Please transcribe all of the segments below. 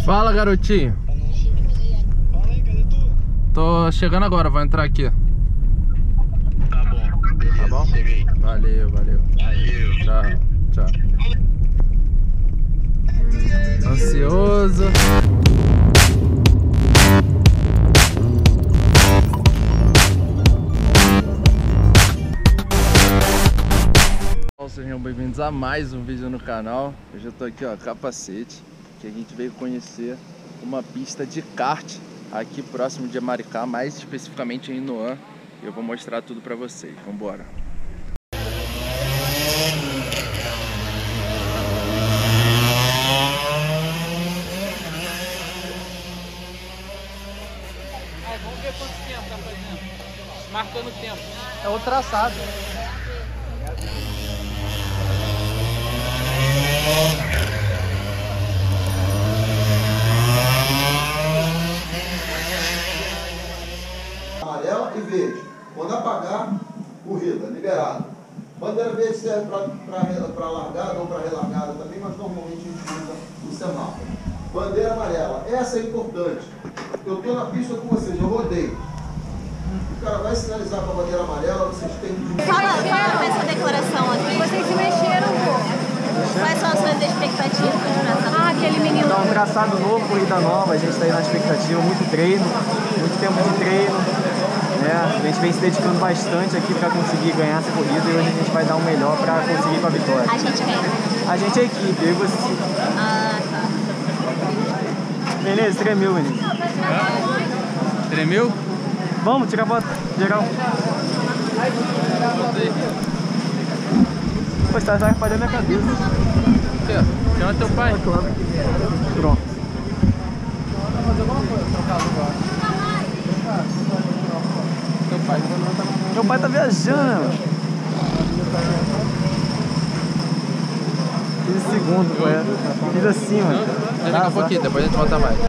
Fala, garotinho. Fala aí, cadê tu? Tô chegando agora, vou entrar aqui. Tá bom, beleza, Tá bom? cheguei. Valeu, valeu. Valeu. Tchau, tchau. Ansioso. Sejam bem-vindos a mais um vídeo no canal. Hoje eu tô aqui, ó, Capacete, que a gente veio conhecer uma pista de kart aqui próximo de Maricá, mais especificamente em Inoan. Eu vou mostrar tudo pra vocês. Vambora. Vamos ver quanto tempo tá fazendo. Marcando o tempo. É o traçado. Amarela e verde. Quando apagar, corrida, liberado. Bandeira verde serve para largada ou para relargada também, mas normalmente a gente usa o semáforo. Bandeira amarela, essa é importante. Eu estou na pista com vocês, eu rodei. O cara vai sinalizar com a bandeira amarela, vocês têm que... Fala essa declaração aqui. Vocês se mexeram um pouco. Quais são as suas expectativas? Aquele menino. Então, um traçado novo, corrida nova, a gente está aí na expectativa, muito treino, muito tempo de treino. A gente vem se dedicando bastante aqui para conseguir ganhar essa corrida e hoje a gente vai dar o melhor para conseguir com a vitória. A gente quem? A gente é a equipe, eu e você. Ah, tá. Beleza, tremeu, menino. Tremeu? Vamos, tirar foto, geral. Pô, você tá espalhando a minha cabeça. Aqui, ó. Chama teu pai. Pronto. Meu pai tá viajando. 15 segundos, pô. Fiz assim, mano. Daqui a pouquinho, depois a gente volta mais.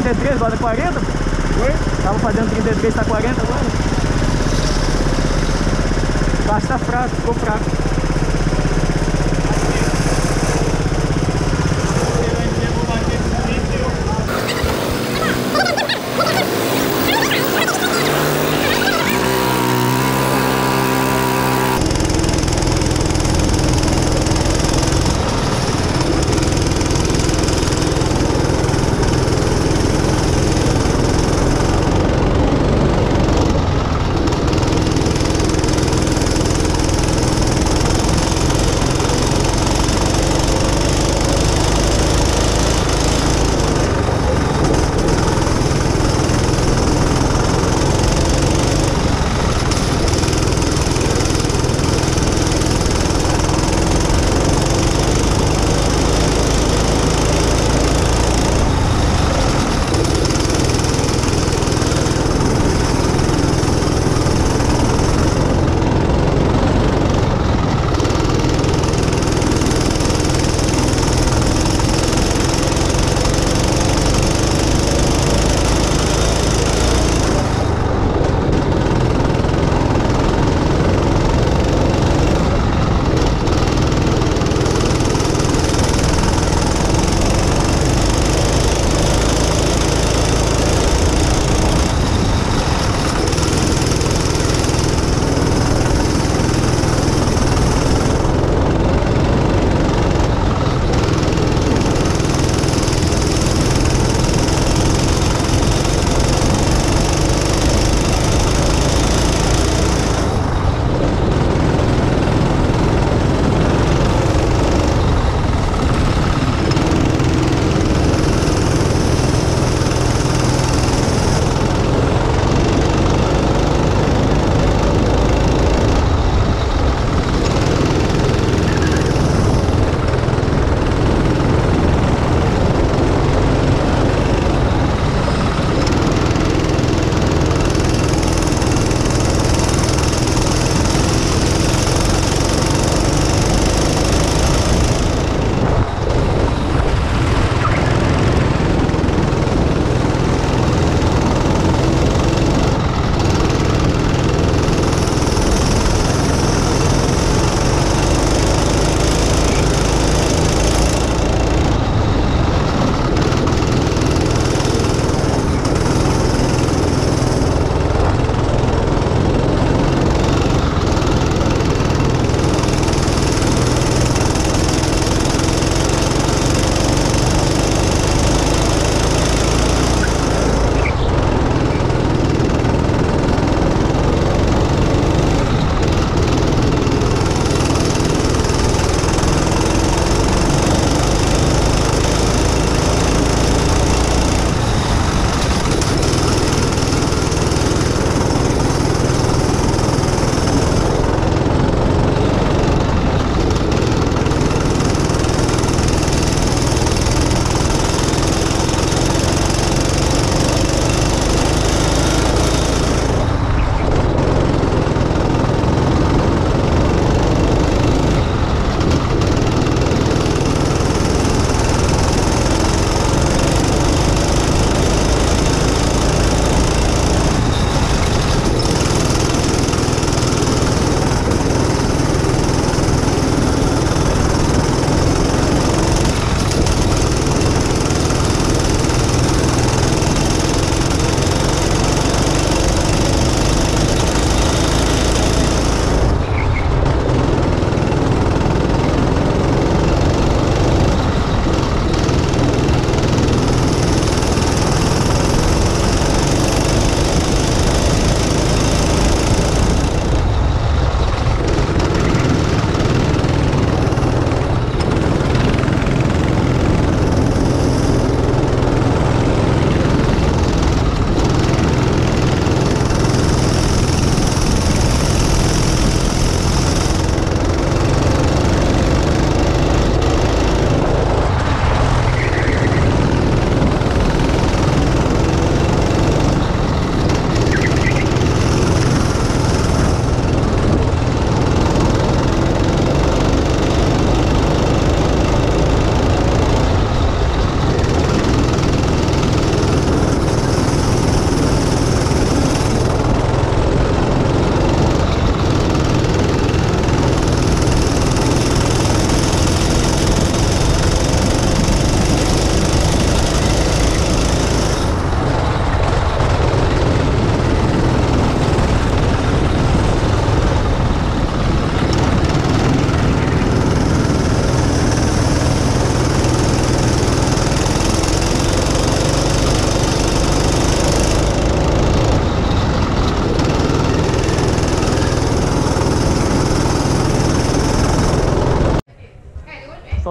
33, roda 40, pô. Oi? Tava fazendo 33, tá 40 agora. O carro tá fraco, ficou fraco.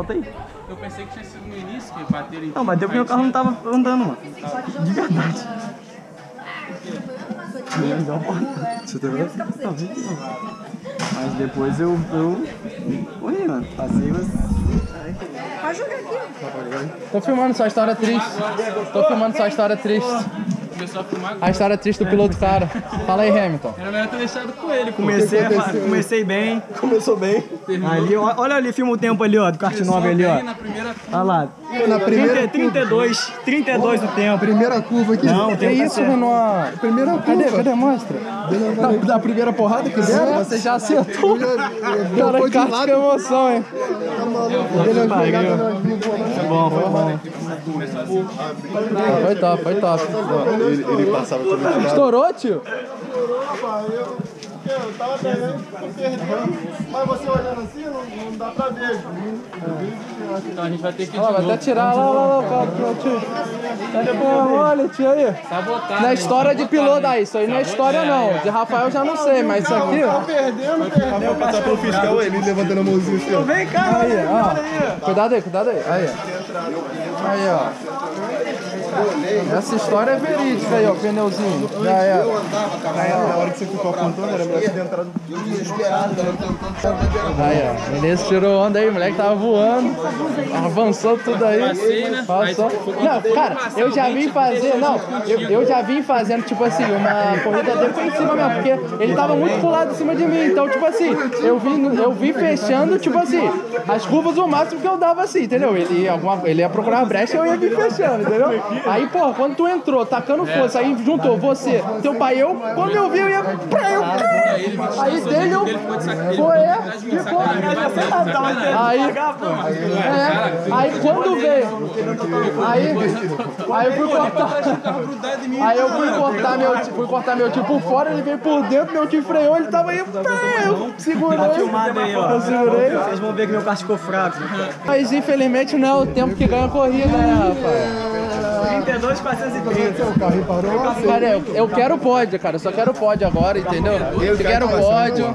volta aí. Eu pensei que tinha sido no início que bateram em. Não, bateu porque meu carro não tava andando, mano. De verdade. Você tá vendo? Não, vi que não. Mas depois eu corri, mano. Passei, mas... Pode jogar aqui. Tô filmando sua história triste. Tô filmando sua história triste. Começou a filmar. A história triste do piloto cara. Fala aí, Hamilton. Era melhor ter deixado com ele. Comecei bem. Começou bem. Ali, olha ali, filma o tempo ali, ó, do kart 9 ali, ó. Na primeira Olha lá. Na primeira 32 o tempo. primeira curva aqui. Não, o Que tempo tá isso, certo. Renoir? Primeira curva. Cadê? Mostra. Da primeira porrada que deram. Você já acertou. Cara, Foi de kart lado. que emoção, hein? Tá maluco. Ele é jogada nas vivonas. Foi bom, foi bom. Foi top. Ele passava todo mundo. Estourou, tio? Eu tava perdendo, mas você olhando assim, não dá pra ver. Então a gente vai ter que ir de Olha lá, vai novo. até tirar lá o carro, tio. Olha, tio aí. Sabotar. Na história de piloto, aí, isso aí não é história não. De Rafael eu já não sei, mas isso aqui, ó. Perdendo. Passar pelo fiscal, ele levantando a mãozinha assim, ó. Vem cá, Aí, ó. Cuidado aí. Aí, ó. Aí, ó. Essa história é verídica aí, ó, pneuzinho. Já é. Na hora que você ficou apontando, era melhor você ter entrado. Aí, ó. Vinícius tirou onda aí, o moleque tava voando. Avançou tudo aí. Passei, né? Passou. Aí, Não, cara, eu já vim fazer. Não, eu já vim fazendo, tipo assim, uma corrida dele foi em cima mesmo, porque ele tava muito pulado em cima de mim. Então, tipo assim, eu vim fechando, tipo assim, as curvas o máximo que eu dava assim, entendeu? Ele ia procurar uma brecha e eu ia vir fechando, entendeu? Aí, pô, quando tu entrou, tacando força, aí juntou você, teu pai, quando eu vi, eu ia. Aí dele eu. Foi, ficou. Aí quando veio. Aí eu fui cortar. Aí eu fui cortar meu tio por fora, ele veio por dentro, meu tio freou, ele tava aí. Eu segurei. Tá filmado aí, ó. Eu segurei. Vocês vão ver que meu carro ficou fraco. Mas infelizmente não é o tempo que ganha a corrida, né, rapaz? 32,430. O carro parou. Cara, eu quero pódio, cara. Eu só quero pódio agora, entendeu? Eu quero pódio.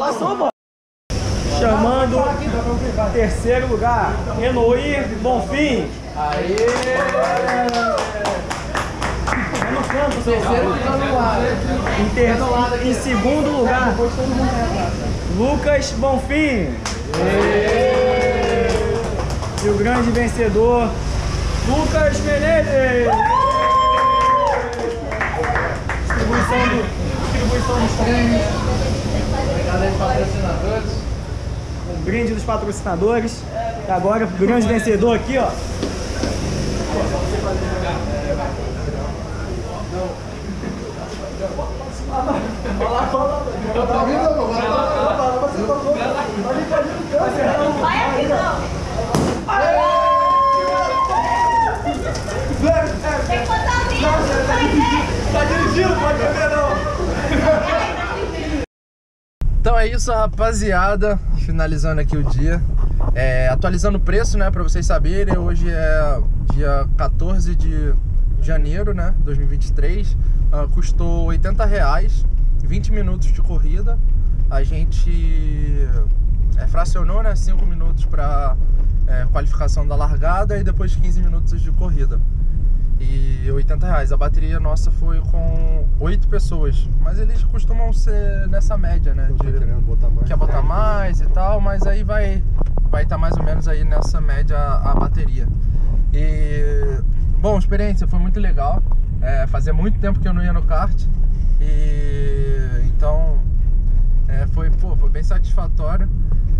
Chamando terceiro lugar, Renoir Bonfim. Aê! No canto, Terceiro ficando lá, né? em segundo lugar, Lucas Bonfim. E o grande vencedor, Lucas Menezes. Distribuição dos prêmios. Obrigado aí, patrocinadores. Um brinde dos patrocinadores. E agora o grande vencedor aqui, ó. Vai aqui não. Tem que botar a minha, Tá dirigindo, pode beber não. Então é isso, rapaziada. Finalizando aqui o dia. Atualizando o preço, né, pra vocês saberem. Hoje é dia 14 de janeiro, né, 2023. Custou R$80, 20 minutos de corrida. A gente fracionou, né, 5 minutos pra qualificação da largada e depois 15 minutos de corrida. E R$80. A bateria nossa foi com 8 pessoas, mas eles costumam ser nessa média, né? Quer botar mais e tal, mas aí vai estar mais ou menos aí nessa média a bateria. E bom, a experiência foi muito legal. Fazia muito tempo que eu não ia no kart e então foi bem satisfatório.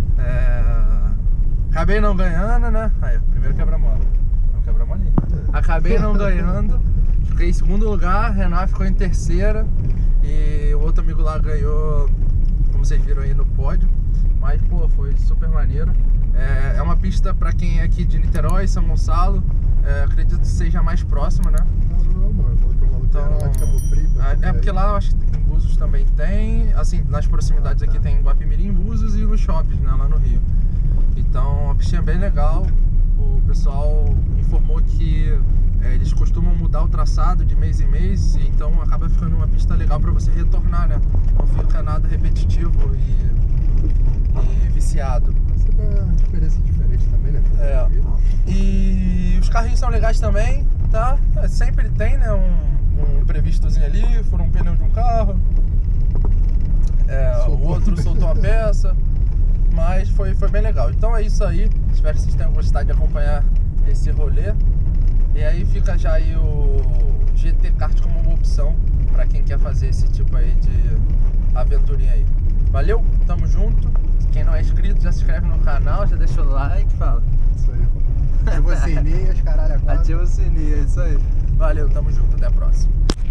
Acabei não ganhando, né? Aí, primeiro quebra-mola. Quebra-molinha. Acabei não ganhando. Fiquei em segundo lugar, Renan ficou em terceira. E o outro amigo lá ganhou, como vocês viram aí no pódio. Mas, pô, foi super maneiro. É uma pista pra quem é aqui de Niterói, São Gonçalo. Acredito que seja mais próxima, né? Então, porque lá eu acho que em Búzios também tem. Assim, nas proximidades aqui tem Guapimirim, Búzios e nos shoppings, né, lá no Rio. Então, a pistinha é bem legal. O pessoal informou que eles costumam mudar o traçado de mês em mês, então acaba ficando uma pista legal para você retornar, né? Não fica nada repetitivo e E viciado. Você vê uma experiência diferente também, né? É. E os carrinhos são legais também, tá? Sempre tem, né, um imprevistozinho ali, furou um pneu de um carro, o outro soltou uma peça, mas foi bem legal. Então é isso aí, espero que vocês tenham gostado de acompanhar esse rolê. E aí fica já aí o GT Kart como uma opção para quem quer fazer esse tipo aí de aventurinha aí. Valeu, tamo junto. Quem não é inscrito já se inscreve no canal, já deixa o like, fala. Isso aí. Ativa o sininho, os caralho agora. Ativa o sininho, é isso aí. Valeu, tamo junto, até a próxima.